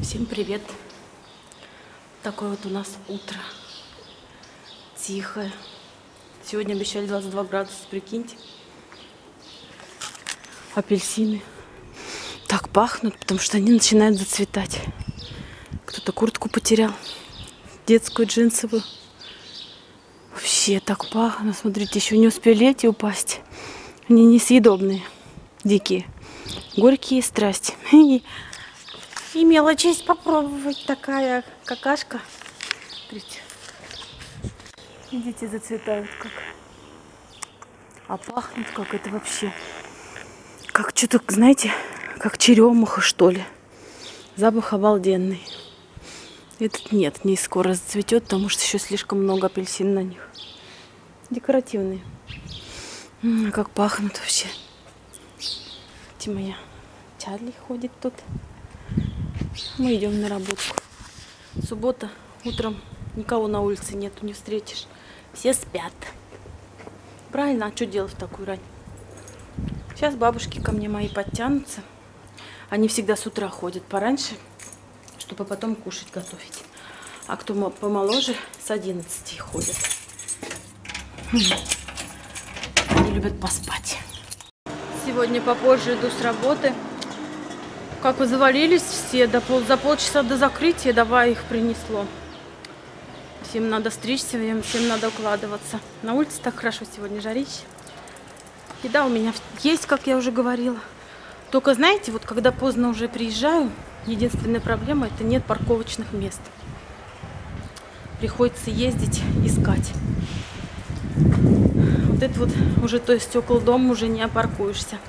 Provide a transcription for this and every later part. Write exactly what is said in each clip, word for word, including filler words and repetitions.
Всем привет! Такое вот у нас утро. Тихое. Сегодня обещали двадцать два градуса, прикиньте. Апельсины так пахнут, потому что они начинают зацветать. Кто-то куртку потерял, детскую джинсовую. Вообще так пахнут. Смотрите, еще не успели эти упасть. Они несъедобные, дикие. Горькие страсти. Имела честь попробовать такая какашка. Смотрите. Видите, зацветают как. А пахнет как это вообще. Как что-то, знаете, как черемуха, что ли. Запах обалденный. Этот нет, не скоро зацветет, потому что еще слишком много апельсин на них. Декоративные. М-м, как пахнут вообще. Видите, моя Чарли ходит тут. Мы идем на работу. Суббота, утром никого на улице нету, не встретишь. Все спят. Правильно, а что делать в такую рань? Сейчас бабушки ко мне мои подтянутся. Они всегда с утра ходят пораньше, чтобы потом кушать готовить. А кто помоложе, с одиннадцати ходят. Они любят поспать. Сегодня попозже иду с работы. Как вы завалились все, до пол, за полчаса до закрытия, давай их принесло. Всем надо стричься, всем надо укладываться. На улице так хорошо сегодня, жарище. Еда у меня есть, как я уже говорила. Только, знаете, вот когда поздно уже приезжаю, единственная проблема — это нет парковочных мест. Приходится ездить, искать. Вот это вот уже, то есть около дома уже не опаркуешься.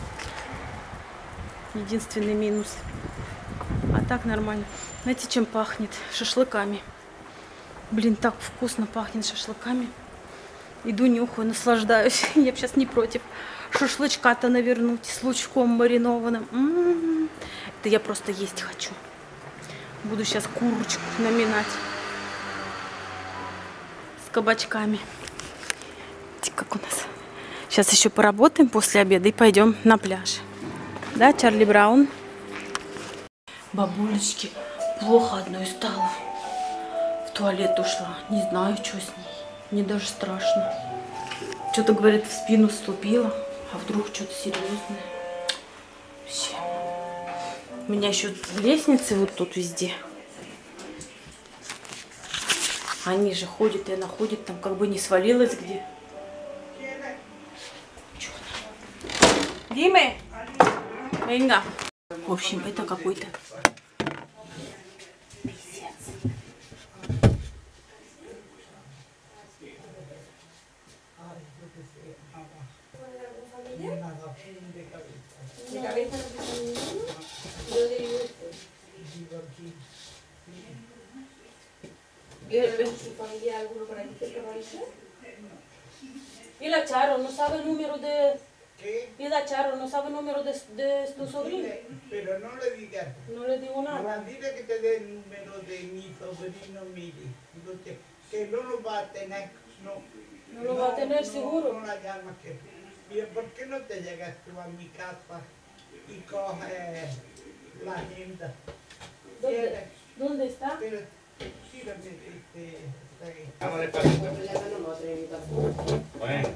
Единственный минус. А так нормально. Знаете, чем пахнет? Шашлыками. Блин, так вкусно пахнет шашлыками. Иду, нюхаю, наслаждаюсь. Я бы сейчас не против шашлычка-то навернуть с лучком маринованным. М-м-м. Это я просто есть хочу. Буду сейчас курочку наминать. С кабачками. Видите, как у нас. Сейчас еще поработаем после обеда и пойдем на пляж. Да, Чарли Браун? Бабулечки, плохо одной стало. В туалет ушла. Не знаю, что с ней. Мне даже страшно. Что-то, говорит, в спину вступила. А вдруг что-то серьезное. Вообще. У меня еще лестницы вот тут везде. Они же ходят, и она ходит, там как бы не свалилась где. Чё она? Диме! Венга. В общем, это какой-то пиздец. Y la Charo no sabe el número de... ¿Qué? Y la Charo no sabe el número de, de tu sobrino. Pero no le digas. No le digo nada. No, dile que te dé el número de mi sobrino Miri. Que, que no lo va a tener. No, no lo no, va a tener no, seguro. No la llamas que... ¿Y por qué no te llegas tú a mi casa y coges la agenda? ¿Dónde, ¿Dónde está? Pero, sí, este... Vamos despacito. Bueno.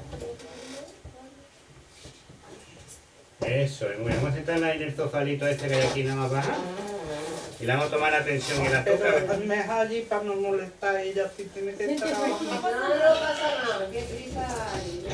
Eso, y vamos a sentarla en el sofalito este que hay aquí nada más baja. Y le vamos a tomar la atención y la toca. Pero mejor allí para no molestar a ella si tiene que estar abajo. No, no pasa nada, qué prisa hay.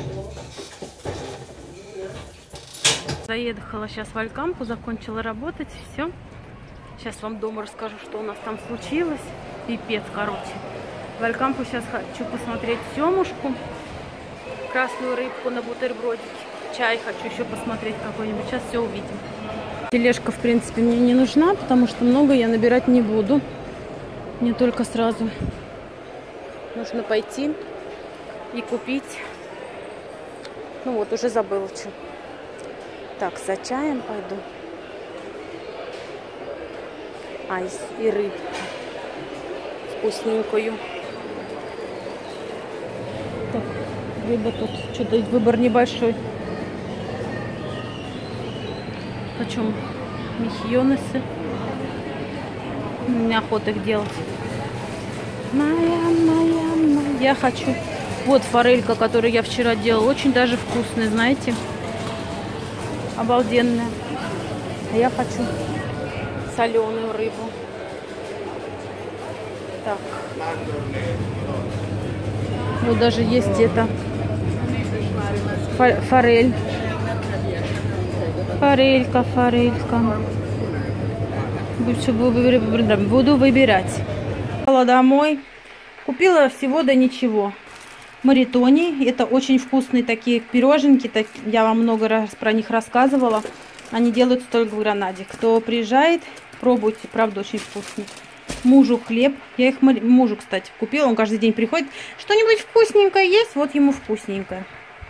Заехала сейчас в Алькампу, закончила работать, все. Сейчас вам дома расскажу, что у нас там случилось. Пипец, короче. В Алькампу сейчас хочу посмотреть семушку, красную рыбку на бутербродике. Чай хочу еще посмотреть какой-нибудь. Сейчас все увидим. Тележка, в принципе, мне не нужна, потому что много я набирать не буду. Мне только сразу нужно пойти и купить. Ну вот, уже забыла, что. Так, за чаем пойду. А, и, и рыбку вкусненькую. Так, рыба тут. Что-то выбор небольшой. Почем мехионесы? Неохота их делать. Моя, моя, моя. Я хочу. Вот форелька, которую я вчера делала. Очень даже вкусная, знаете. Обалденная. А я хочу соленую рыбу. Так. Вот даже есть это. Форель. Форелька, форелька. Буду выбирать. Пошла домой. Купила всего да ничего. Маритони. Это очень вкусные такие пироженки. Так, я вам много раз про них рассказывала. Они делают только в Гранаде. Кто приезжает, пробуйте. Правда, очень вкусный. Мужу хлеб. Я их мужу, кстати, купила. Он каждый день приходит. Что-нибудь вкусненькое есть? Вот ему вкусненькое.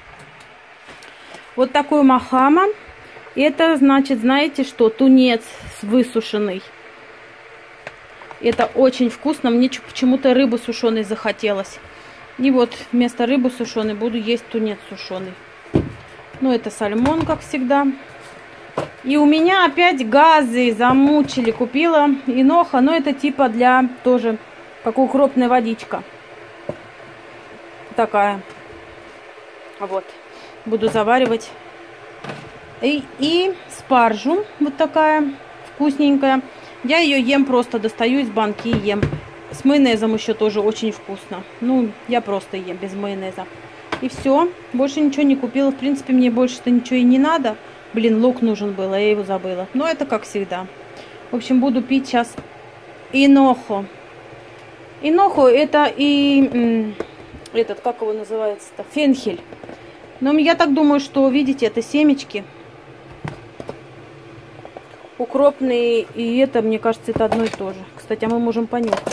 Вот такой махама. Это значит, знаете что? Тунец высушенный. Это очень вкусно. Мне почему-то рыбы сушеной захотелось. И вот вместо рыбы сушеной буду есть тунец сушеный. Ну, это сальмон, как всегда. И у меня опять газы замучили. Купила иноха. Но это типа для тоже, как укропная водичка. Такая. Вот. Буду заваривать. И, и спаржу. Вот такая вкусненькая. Я ее ем просто. Достаю из банки и ем. С майонезом еще тоже очень вкусно. Ну, я просто ем без майонеза. И все. Больше ничего не купила. В принципе, мне больше-то ничего и не надо. Блин, лук нужен был, а я его забыла. Но это как всегда. В общем, буду пить сейчас инохо. Инохо это и... Этот, как его называется-то? Фенхель. Но я так думаю, что, видите, это семечки. Укропные. И это, мне кажется, это одно и то же. Кстати, а мы можем понюхать.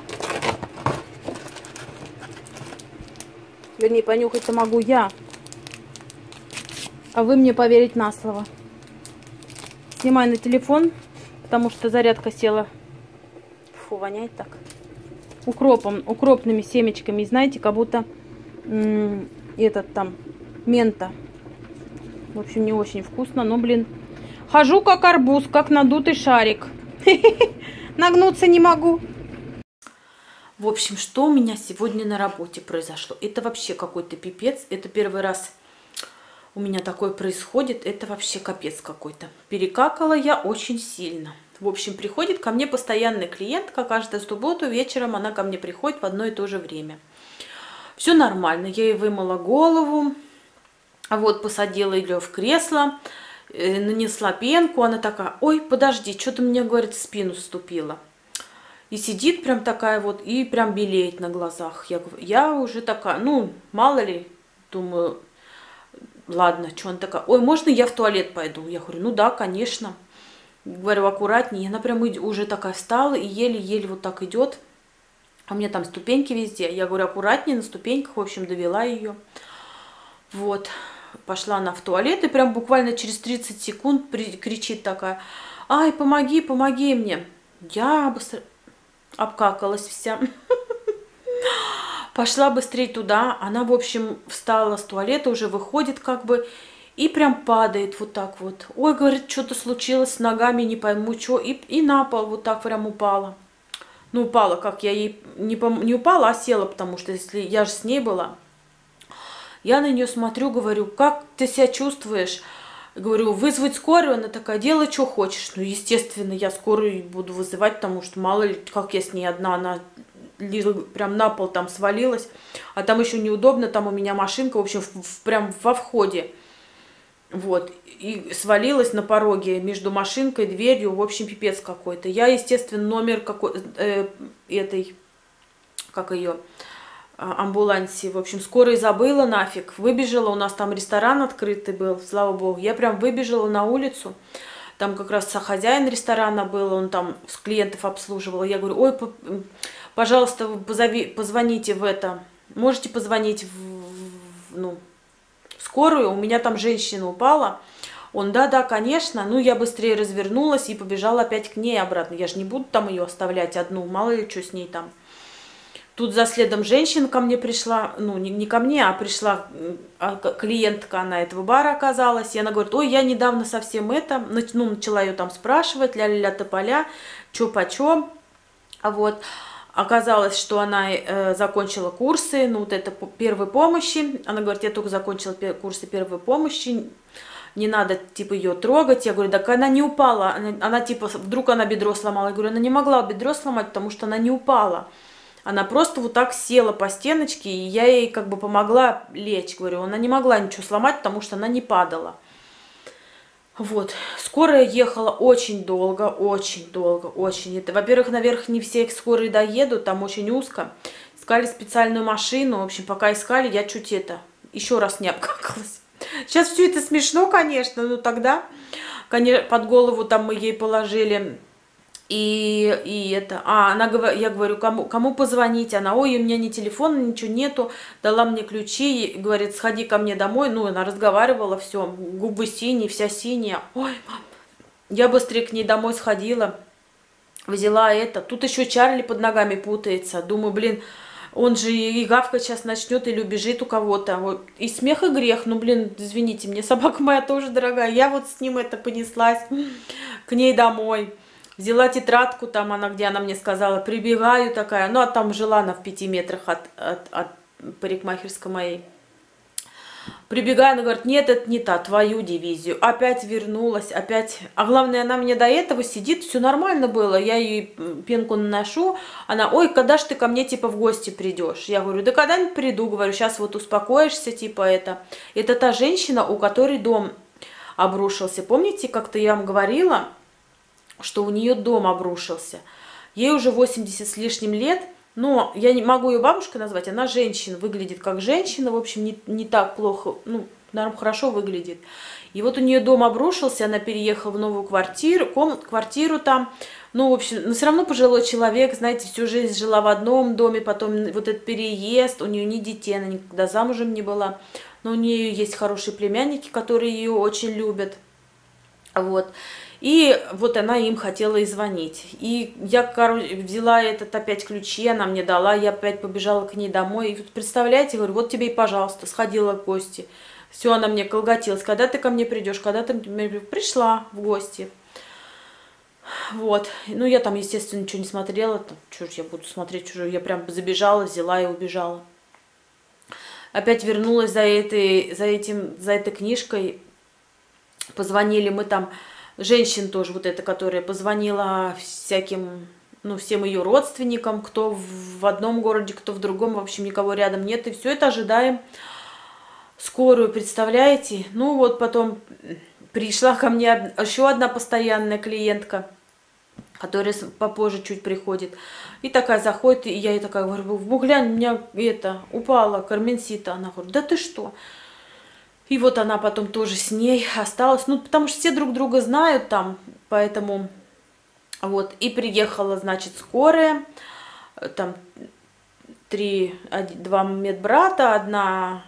Вернее, понюхать-то могу я. А вы мне поверить на слово. Снимаю на телефон, потому что зарядка села. Фу, воняет так. Укропом, укропными семечками. Знаете, как будто этот там мента. В общем, не очень вкусно, но, блин. Хожу как арбуз, как надутый шарик. Нагнуться не могу. В общем, что у меня сегодня на работе произошло? Это вообще какой-то пипец. Это первый раз у меня такое происходит. Это вообще капец какой-то. Перекакала я очень сильно. В общем, приходит ко мне постоянный клиентка. Каждую субботу вечером она ко мне приходит в одно и то же время. Все нормально. Я ей вымыла голову. А вот посадила ее в кресло. Нанесла пенку. Она такая: ой, подожди, что-то мне, говорит, в спину вступило. И сидит прям такая вот. И прям белеет на глазах. Я, я уже такая, ну, мало ли, думаю... Ладно, что она такая: ой, можно я в туалет пойду? Я говорю: ну да, конечно. Говорю: аккуратнее. Она прям уже такая встала и еле-еле вот так идет. А у меня там ступеньки везде. Я говорю: аккуратнее на ступеньках. В общем, довела ее. Вот. Пошла она в туалет и прям буквально через тридцать секунд кричит такая: ай, помоги, помоги мне. Я быстро обкакалась вся. Пошла быстрее туда. Она, в общем, встала с туалета, уже выходит как бы. И прям падает вот так вот. Ой, говорит, что-то случилось с ногами, не пойму, что. И, и на пол вот так прям упала. Ну, упала, как я ей... Не, не упала, а села, потому что если я же с ней была. Я на нее смотрю, говорю: как ты себя чувствуешь? Говорю: вызвать скорую? Она такая: делай, что хочешь. Ну, естественно, я скорую буду вызывать, потому что мало ли, как я с ней одна, она... прям на пол там свалилась, а там еще неудобно, там у меня машинка, в общем, в, в, прям во входе, вот, и свалилась на пороге между машинкой и дверью, в общем, пипец какой-то. Я, естественно, номер какой э, этой, как ее, амбулансе, в общем, скорой забыла нафиг, выбежала, у нас там ресторан открытый был, слава богу, я прям выбежала на улицу. Там как раз хозяин ресторана был, он там с клиентов обслуживал. Я говорю: ой, пожалуйста, позови, позвоните в это. Можете позвонить в, в ну, скорую? У меня там женщина упала. Он: да, да, конечно. Ну, я быстрее развернулась и побежала опять к ней обратно. Я же не буду там ее оставлять одну, мало ли что с ней там. Тут за следом женщина ко мне пришла, ну, не, не ко мне, а пришла а, клиентка, она этого бара оказалась. И она говорит: ой, я недавно совсем это, ну, начала ее там спрашивать, ля-ля-ля тополя, чё почем. А вот оказалось, что она э, закончила курсы, ну вот это по первой помощи. Она говорит, я только закончила курсы первой помощи, не надо, типа, ее трогать. Я говорю, так она не упала. Она, она, типа, вдруг она бедро сломала. Я говорю, она не могла бедро сломать, потому что она не упала. Она просто вот так села по стеночке, и я ей как бы помогла лечь. Говорю, она не могла ничего сломать, потому что она не падала. Вот. Скорая ехала очень долго, очень долго, очень. Это, во-первых, наверх не все скорые доедут, там очень узко. Искали специальную машину. В общем, пока искали, я чуть это, еще раз не обкакалась. Сейчас все это смешно, конечно, но тогда, конечно, под голову там мы ей положили. И, и это, а, она, я говорю, кому, кому позвонить? Она, ой, у меня ни телефона, ничего нету. Дала мне ключи, говорит, сходи ко мне домой. Ну, она разговаривала, все, губы синие, вся синяя. Ой, мам. Я быстрее к ней домой сходила, взяла это. Тут еще Чарли под ногами путается. Думаю, блин, он же и гавкать сейчас начнет или убежит у кого-то. Вот. И смех, и грех. Ну, блин, извините, мне собака моя тоже дорогая. Я вот с ним это понеслась к ней домой. Взяла тетрадку, там она, где она мне сказала, прибегаю такая. Ну, а там жила она в пяти метрах от, от, от парикмахерской моей. Прибегаю, она говорит, нет, это не та, твою дивизию. Опять вернулась, опять. А главное, она мне до этого сидит, все нормально было. Я ей пенку наношу. Она, ой, когда ж ты ко мне, типа, в гости придешь? Я говорю, да когда-нибудь приду. Говорю, сейчас вот успокоишься, типа, это. Это та женщина, у которой дом обрушился. Помните, как-то я вам говорила, что у нее дом обрушился. Ей уже восемьдесят с лишним лет. Но я не могу ее бабушкой назвать, она женщина, выглядит как женщина, в общем, не, не так плохо, ну, наверное, хорошо выглядит. И вот у нее дом обрушился, она переехала в новую квартиру, ком, квартиру там, ну, в общем, но все равно пожилой человек, знаете, всю жизнь жила в одном доме, потом вот этот переезд, у нее ни детей, она никогда замужем не была, но у нее есть хорошие племянники, которые ее очень любят, вот. И вот она им хотела и звонить. И я, короче, взяла этот опять ключи, она мне дала, я опять побежала к ней домой. И вот представляете, говорю, вот тебе и пожалуйста, сходила в гости. Все, она мне колготилась, когда ты ко мне придешь, когда ты пришла в гости. Вот. Ну, я там, естественно, ничего не смотрела. Там, что ж я буду смотреть чужую. Я прям забежала, взяла и убежала. Опять вернулась за этой, за этим, за этой книжкой. Позвонили мы там... Женщин тоже, вот эта, которая позвонила всяким, ну, всем ее родственникам, кто в одном городе, кто в другом, в общем, никого рядом нет. И все это ожидаем скорую, представляете? Ну, вот потом пришла ко мне еще одна постоянная клиентка, которая попозже чуть приходит. И такая заходит, и я ей такая говорю, глянь, у меня это, упала карменсита. Она говорит, да ты что? И вот она потом тоже с ней осталась, ну, потому что все друг друга знают там, поэтому, вот, и приехала, значит, скорая, там, три, два медбрата, одна,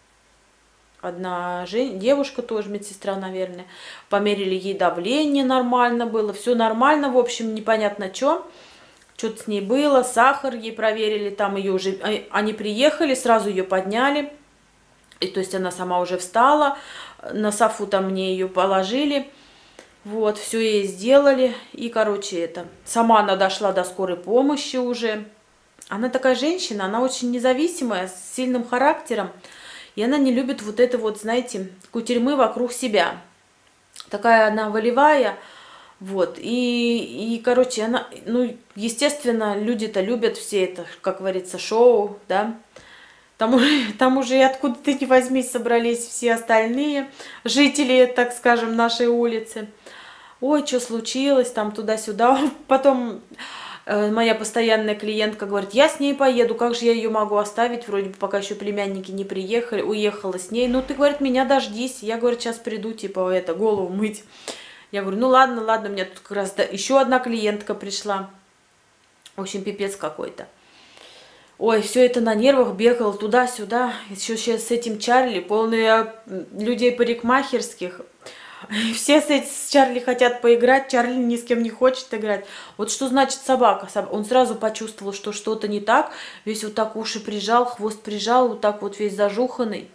одна жен... девушка тоже, медсестра, наверное, померили ей давление, нормально было, все нормально, в общем, непонятно что, что-то с ней было, сахар ей проверили, там ее уже, они приехали, сразу ее подняли. И то есть она сама уже встала, на софу там мне ее положили, вот, все ей сделали. И, короче, это, сама она дошла до скорой помощи уже. Она такая женщина, она очень независимая, с сильным характером. И она не любит вот это вот, знаете, кутерьмы вокруг себя. Такая она волевая, вот. И, и короче, она, ну, естественно, люди-то любят все это, как говорится, шоу, да. Там уже, там уже и откуда-то не возьмись собрались все остальные жители, так скажем, нашей улицы. Ой, что случилось, там туда-сюда. Потом э, моя постоянная клиентка говорит, я с ней поеду, как же я ее могу оставить, вроде бы пока еще племянники не приехали, уехала с ней. Ну, ты, говорит, меня дождись. Я, говорю, сейчас приду, типа, это, голову мыть. Я говорю, ну ладно, ладно, у меня тут как раз еще одна клиентка пришла. В общем, пипец какой-то. Ой, все это на нервах, бегал туда-сюда. Еще сейчас с этим Чарли, полные людей парикмахерских. Все с, этим, с Чарли хотят поиграть, Чарли ни с кем не хочет играть. Вот что значит собака? Он сразу почувствовал, что что-то не так. Весь вот так уши прижал, хвост прижал, вот так вот весь зажуханный.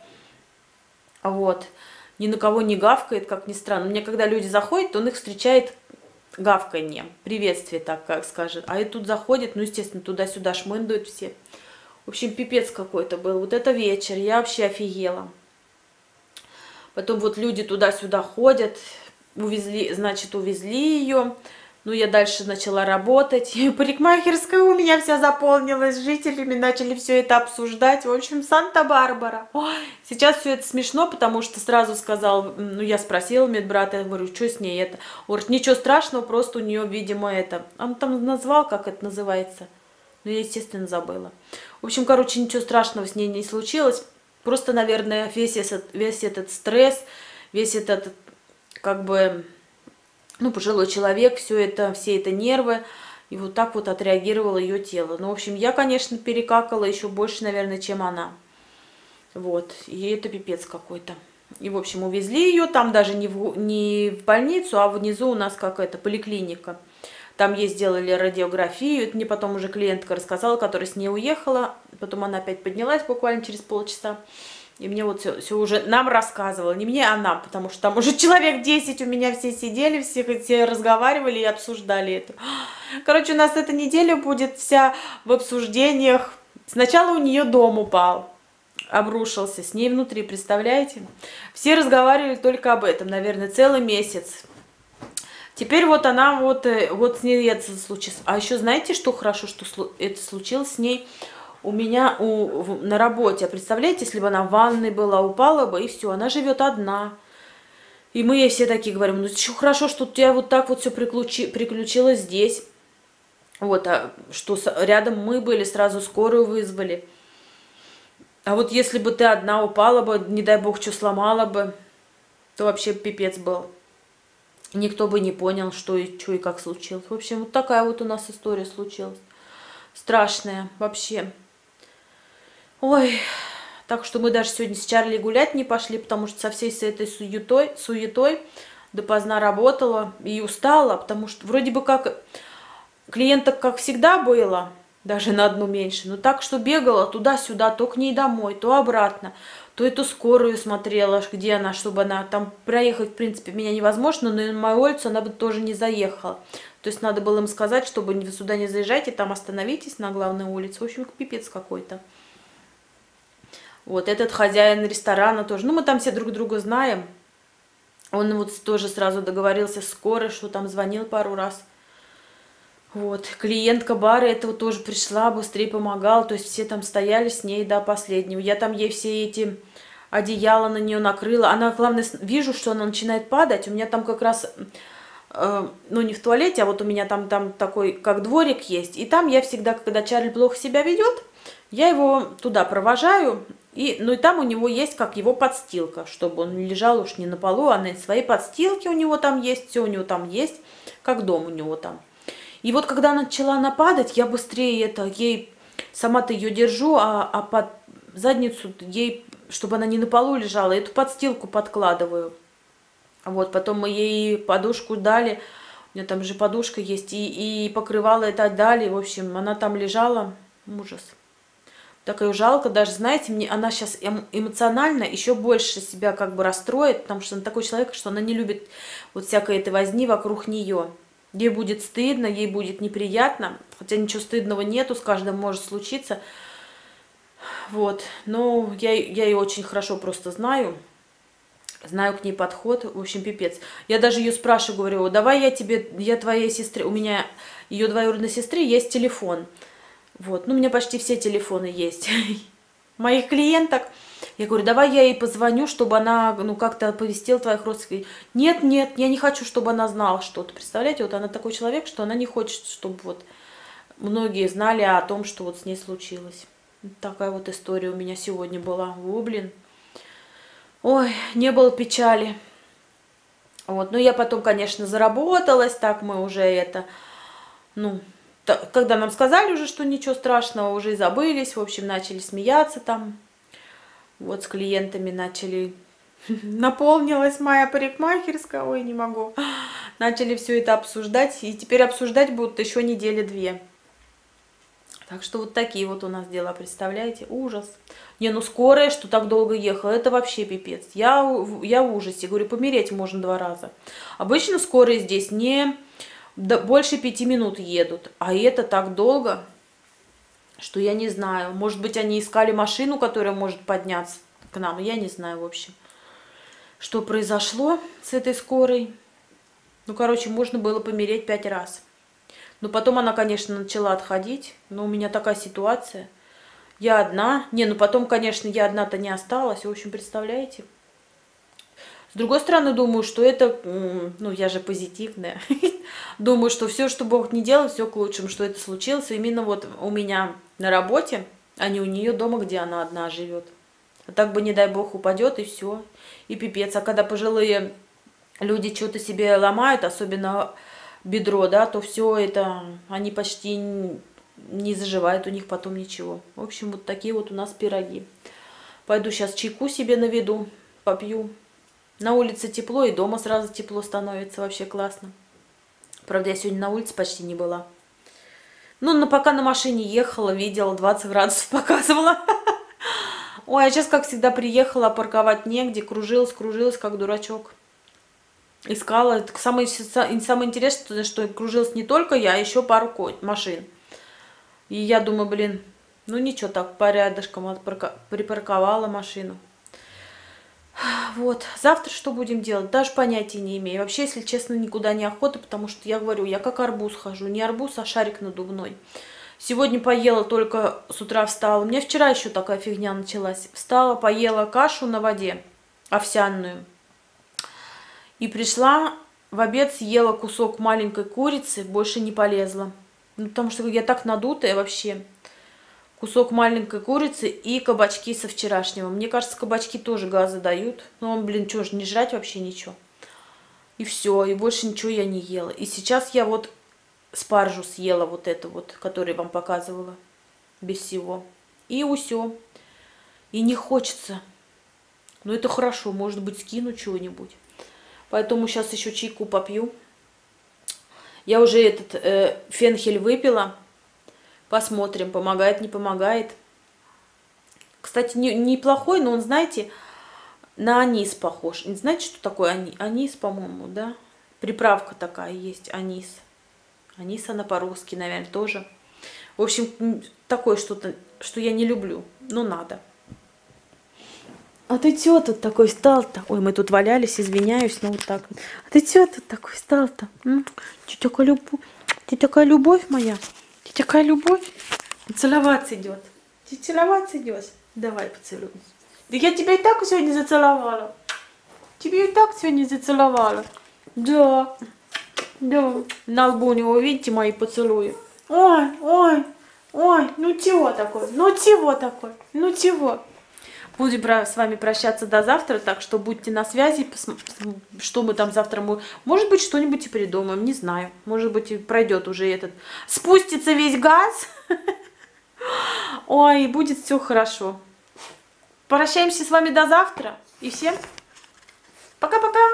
Вот. Ни на кого не гавкает, как ни странно. Мне когда люди заходят, он их встречает гавканье, приветствие, так как скажет. А и тут заходит, ну, естественно, туда-сюда шмындуют все. В общем, пипец какой-то был. Вот это вечер, я вообще офигела. Потом вот люди туда-сюда ходят, увезли, значит, увезли ее. Ну, я дальше начала работать. И парикмахерская у меня вся заполнилась жителями, начали все это обсуждать. В общем, Санта-Барбара. Сейчас все это смешно, потому что сразу сказал, ну, я спросила медбрата, я говорю, что с ней это? Он говорит, ничего страшного, просто у нее, видимо, это. Он там назвал, как это называется. Ну, я, естественно, забыла. В общем, короче, ничего страшного с ней не случилось. Просто, наверное, весь этот, весь этот стресс, весь этот, как бы... Ну, пожилой человек, все это, все это нервы, и вот так вот отреагировало ее тело. Ну, в общем, я, конечно, перекакала еще больше, наверное, чем она. Вот, и это пипец какой-то. И, в общем, увезли ее, там даже не в, не в больницу, а внизу у нас какая-то поликлиника. Там ей сделали радиографию, это мне потом уже клиентка рассказала, которая с ней уехала. Потом она опять поднялась буквально через полчаса. И мне вот все, все уже нам рассказывала, не мне, а нам, потому что там уже человек десять у меня все сидели, все, все разговаривали и обсуждали это. Короче, у нас эта неделя будет вся в обсуждениях. Сначала у нее дом упал, обрушился, с ней внутри, представляете? Все разговаривали только об этом, наверное, целый месяц. Теперь вот она, вот, вот с ней это случилось. А еще знаете, что хорошо, что это случилось с ней? У меня у, в, на работе, представляете, если бы она в ванной была, упала бы, и все, она живет одна. И мы ей все такие говорим, ну еще хорошо, что у тебя вот так вот все приключи, приключилось здесь. Вот, а что рядом мы были, сразу скорую вызвали. А вот если бы ты одна упала бы, не дай бог, что сломала бы, то вообще пипец был. Никто бы не понял, что и, что и как случилось. В общем, вот такая вот у нас история случилась. Страшная вообще. Ой, так что мы даже сегодня с Чарли гулять не пошли, потому что со всей с этой суетой, суетой допоздна работала и устала, потому что вроде бы как клиенток, как всегда, было, даже на одну меньше, но так, что бегала туда-сюда, то к ней домой, то обратно, то эту скорую смотрела, где она, чтобы она там проехать, в принципе, меня невозможно, но на мою улицу она бы тоже не заехала. То есть надо было им сказать, чтобы вы сюда не заезжайте, там остановитесь на главной улице. В общем, пипец какой-то. Вот этот хозяин ресторана тоже. Ну, мы там все друг друга знаем. Он вот тоже сразу договорился с скорой, что там звонил пару раз. Вот. Клиентка бара этого тоже пришла, быстрее помогала. То есть все там стояли с ней до последнего. Я там ей все эти одеяла на нее накрыла. Она, главное, вижу, что она начинает падать. У меня там как раз... ну, не в туалете, а вот у меня там, там такой, как дворик есть. И там я всегда, когда Чарли плохо себя ведет, я его туда провожаю. И, ну, и там у него есть как его подстилка, чтобы он лежал уж не на полу, а на своей подстилке у него там есть, все у него там есть, как дом у него там. И вот когда она начала нападать, я быстрее это, ей, сама-то ее держу, а, а под задницу ей, чтобы она не на полу лежала, эту подстилку подкладываю. Вот, потом мы ей подушку дали, у меня там же подушка есть, и, и покрывало это отдали, в общем, она там лежала, ужас. Так ее жалко, даже, знаете, мне она сейчас эмо эмоционально еще больше себя как бы расстроит, потому что она такой человек, что она не любит вот всякой этой возни вокруг нее. Ей будет стыдно, ей будет неприятно, хотя ничего стыдного нету, с каждым может случиться. Вот, но я, я ее очень хорошо просто знаю. Знаю к ней подход, в общем, пипец. Я даже ее спрашиваю, говорю, давай я тебе, я твоей сестре, у меня, ее двоюродной сестре есть телефон. Вот, ну, у меня почти все телефоны есть. Моих клиенток. Я говорю, давай я ей позвоню, чтобы она, ну, как-то оповестила твоих родственников. Нет, нет, я не хочу, чтобы она знала что-то. Представляете, вот она такой человек, что она не хочет, чтобы вот многие знали о том, что вот с ней случилось. Такая вот история у меня сегодня была. О, блин. Ой, не было печали. Вот, ну я потом, конечно, заработалась, так мы уже это, ну, так, когда нам сказали уже, что ничего страшного, уже и забылись, в общем, начали смеяться там, вот с клиентами начали, наполнилась моя парикмахерская, ой, не могу, начали все это обсуждать, и теперь обсуждать будут еще недели две. Так что вот такие вот у нас дела, представляете? Ужас. Не, ну скорая, что так долго ехала, это вообще пипец. Я, я в ужасе. Говорю, помереть можно два раза. Обычно скорые здесь не да, больше пяти минут едут. А это так долго, что я не знаю. Может быть, они искали машину, которая может подняться к нам. Я не знаю, в общем, что произошло с этой скорой. Ну, короче, можно было помереть пять раз. Но потом она, конечно, начала отходить. Но у меня такая ситуация. Я одна. Не, ну потом, конечно, я одна-то не осталась. В общем, представляете? С другой стороны, думаю, что это... Ну, я же позитивная. Думаю, что все, что Бог не делал, все к лучшему, что это случилось именно вот у меня на работе, а не у нее дома, где она одна живет. А так бы, не дай Бог, упадет, и все. И пипец. А когда пожилые люди что-то себе ломают, особенно бедро, да, то все это, они почти не заживают у них потом ничего. В общем, вот такие вот у нас пироги. Пойду сейчас чайку себе наведу, попью. На улице тепло, и дома сразу тепло становится. Вообще классно. Правда, я сегодня на улице почти не была. Ну, но пока на машине ехала, видела, двадцать градусов показывала. Ой, а сейчас, как всегда, приехала, парковать негде. Кружилась, кружилась, как дурачок. Искала. Самое, самое интересное, что кружилась не только я, а еще пару машин. И я думаю, блин, ну ничего, так порядочком припарковала машину. Вот. Завтра что будем делать? Даже понятия не имею. Вообще, если честно, никуда не охота, потому что я говорю, я как арбуз хожу. Не арбуз, а шарик надувной. Сегодня поела, только с утра встала. У меня вчера еще такая фигня началась. Встала, поела кашу на воде, овсяную. И пришла в обед, съела кусок маленькой курицы, больше не полезла. Ну, потому что я так надутая вообще. Кусок маленькой курицы и кабачки со вчерашнего. Мне кажется, кабачки тоже газы дают. Ну, блин, что ж, не жрать вообще ничего. И все, и больше ничего я не ела. И сейчас я вот спаржу съела, вот эту вот, которую я вам показывала. Без всего. И усё. И не хочется. Но это хорошо, может быть, скину чего-нибудь. Поэтому сейчас еще чайку попью. Я уже этот э, фенхель выпила. Посмотрим, помогает, не помогает. Кстати, не, неплохой, но он, знаете, на анис похож. Знаете, что такое ани, анис, по-моему, да? Приправка такая есть, анис. Анис она по-русски, наверное, тоже. В общем, такое что-то, что я не люблю, но надо. А ты чё тут такой стал-то? Ой, мы тут валялись, извиняюсь, но вот так вот. А ты чё тут такой стал-то? Ты такая любовь, ты такая любовь моя. Ты такая любовь. Целоваться идет. Ты целоваться идешь? Давай поцелуй. Да я тебя и так сегодня зацеловала. Тебе и так сегодня зацеловала. Да. Да. На лбу у него, видите, мои поцелуи. Ой, ой, ой, ну чего такое? Ну чего такое? Ну чего? Будем с вами прощаться до завтра, так что будьте на связи, что мы там завтра, мы, может быть, что-нибудь и придумаем, не знаю, может быть, и пройдет уже этот, спустится весь газ, ой, и будет все хорошо. Прощаемся с вами до завтра, и всем пока-пока!